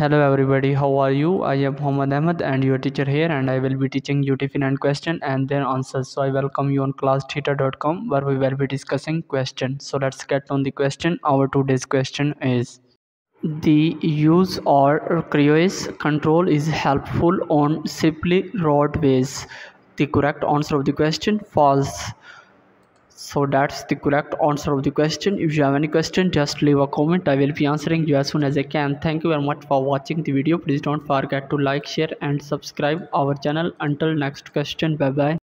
Hello everybody, how are you? I am Muhammad Ahmed and your teacher here, and I will be teaching you different question and their answers. So I welcome you on classtheta.com where we will be discussing questions. So let's get on the question. Our today's question is: the use or cruise control is helpful on simply roadways. The correct answer of the question: false. So that's the correct answer of the question. If you have any question, just leave a comment. I will be answering you as soon as I can. Thank you very much for watching the video. Please don't forget to like, share and subscribe our channel. Until next question, bye bye.